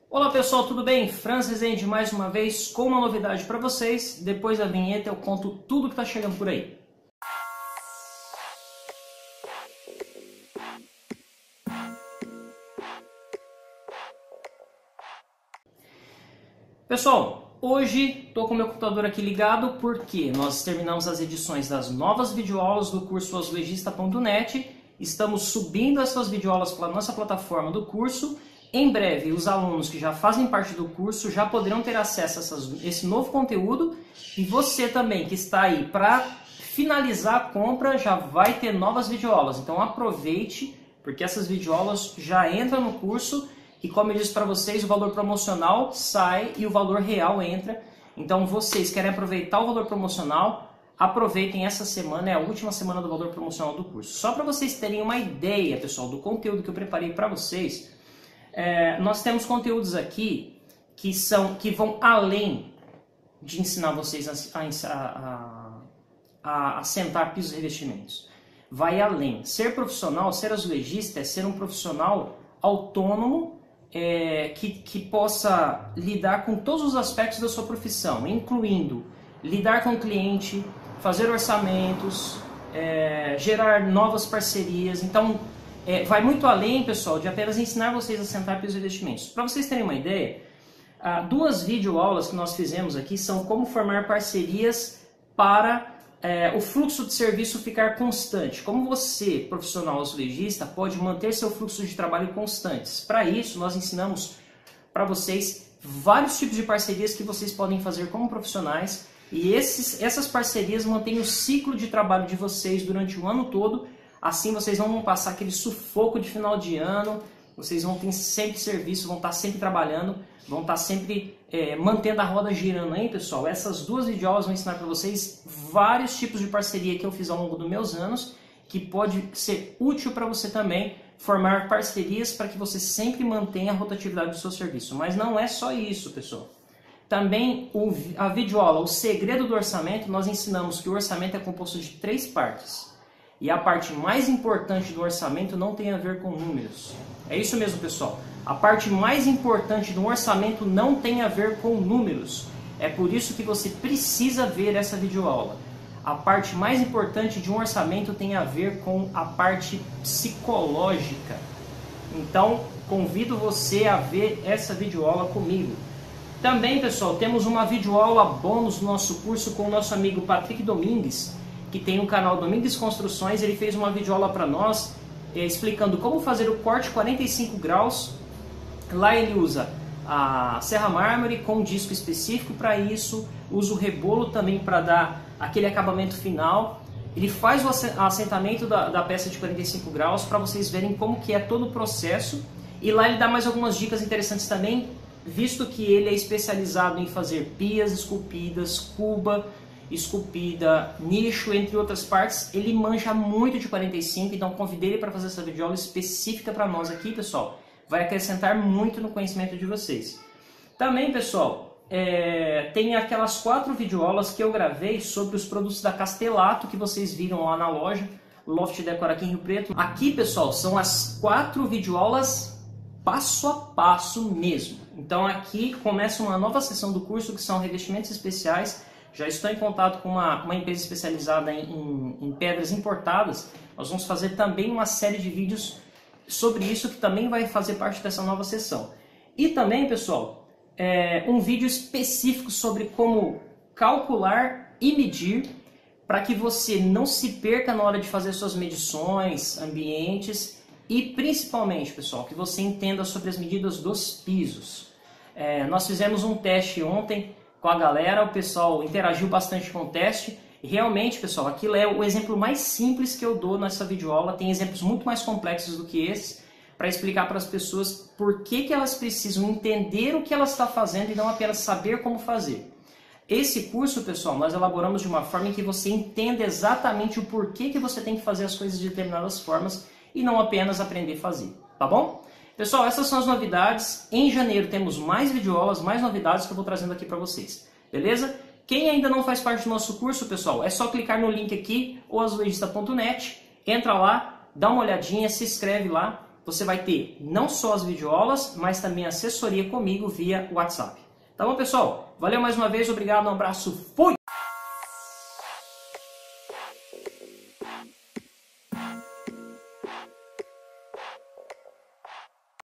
Olá pessoal, tudo bem? Franz Rezende mais uma vez com uma novidade para vocês. Depois da vinheta eu conto tudo que está chegando por aí. Pessoal, hoje estou com o meu computador aqui ligado porque nós terminamos as edições das novas videoaulas do curso azulejista.net. Estamos subindo essas videoaulas para a nossa plataforma do curso. Em breve, os alunos que já fazem parte do curso já poderão ter acesso a esse novo conteúdo. E você também que está aí para finalizar a compra já vai ter novas videoaulas. Então aproveite, porque essas videoaulas já entram no curso. E como eu disse para vocês, o valor promocional sai e o valor real entra. Então vocês querem aproveitar o valor promocional, aproveitem essa semana, é a última semana do valor promocional do curso. Só para vocês terem uma ideia, pessoal, do conteúdo que eu preparei para vocês, nós temos conteúdos aqui que vão além de ensinar vocês a assentar pisos e revestimentos. Vai além. Ser profissional, ser azulejista é ser um profissional autônomo, que possa lidar com todos os aspectos da sua profissão, incluindo lidar com o cliente, fazer orçamentos, gerar novas parcerias. Então, vai muito além, pessoal, de apenas ensinar vocês a assentar pisos e revestimentos. Para vocês terem uma ideia, duas videoaulas que nós fizemos aqui são como formar parcerias para o fluxo de serviço ficar constante. Como você, profissional azulejista, pode manter seu fluxo de trabalho constantes. Para isso, nós ensinamos para vocês vários tipos de parcerias que vocês podem fazer como profissionais. E essas parcerias mantêm o ciclo de trabalho de vocês durante o ano todo. Assim vocês não vão passar aquele sufoco de final de ano. Vocês vão ter sempre serviço, vão estar sempre trabalhando, vão estar sempre mantendo a roda girando aí, pessoal. Essas duas videoaulas vão ensinar para vocês vários tipos de parceria que eu fiz ao longo dos meus anos, que pode ser útil para você também formar parcerias para que você sempre mantenha a rotatividade do seu serviço. Mas não é só isso, pessoal. Também a videoaula, o segredo do orçamento, nós ensinamos que o orçamento é composto de 3 partes. E a parte mais importante do orçamento não tem a ver com números. É isso mesmo, pessoal. A parte mais importante do orçamento não tem a ver com números. É por isso que você precisa ver essa videoaula. A parte mais importante de um orçamento tem a ver com a parte psicológica. Então, convido você a ver essa videoaula comigo. Também, pessoal, temos uma videoaula bônus no nosso curso com o nosso amigo Patrick Domingues, que tem um canal Domingues Construções. Ele fez uma videoaula para nós, explicando como fazer o corte 45 graus. Lá ele usa a serra mármore com um disco específico para isso, usa o rebolo também para dar aquele acabamento final. Ele faz o assentamento da peça de 45 graus para vocês verem como que é todo o processo. E lá ele dá mais algumas dicas interessantes também, visto que ele é especializado em fazer pias esculpidas, cuba esculpida, nicho, entre outras partes. Ele manja muito de 45, então convidei ele para fazer essa videoaula específica para nós aqui, pessoal. Vai acrescentar muito no conhecimento de vocês. Também, pessoal, tem aquelas 4 videoaulas que eu gravei sobre os produtos da Castelato, que vocês viram lá na loja, Loft Decor aqui em Rio Preto. Aqui, pessoal, são as 4 videoaulas passo a passo mesmo. Então aqui começa uma nova sessão do curso, que são revestimentos especiais. Já estou em contato com uma empresa especializada em pedras importadas. Nós vamos fazer também uma série de vídeos sobre isso, que também vai fazer parte dessa nova sessão. E também, pessoal, um vídeo específico sobre como calcular e medir, para que você não se perca na hora de fazer suas medições, ambientes, e principalmente, pessoal, que você entenda sobre as medidas dos pisos. Nós fizemos um teste ontem com a galera, o pessoal interagiu bastante com o teste. E realmente, pessoal, aquilo é o exemplo mais simples que eu dou nessa videoaula. Tem exemplos muito mais complexos do que esse, para explicar para as pessoas por que elas precisam entender o que elas estão fazendo e não apenas saber como fazer. Esse curso, pessoal, nós elaboramos de uma forma em que você entenda exatamente o porquê que você tem que fazer as coisas de determinadas formas e não apenas aprender a fazer, tá bom? Pessoal, essas são as novidades. Em janeiro temos mais videoaulas, mais novidades que eu vou trazendo aqui para vocês. Beleza? Quem ainda não faz parte do nosso curso, pessoal, é só clicar no link aqui, o azulejista.net, entra lá, dá uma olhadinha, se inscreve lá. você vai ter não só as videoaulas, mas também assessoria comigo via WhatsApp. Tá bom, pessoal? Valeu mais uma vez, obrigado, um abraço, fui!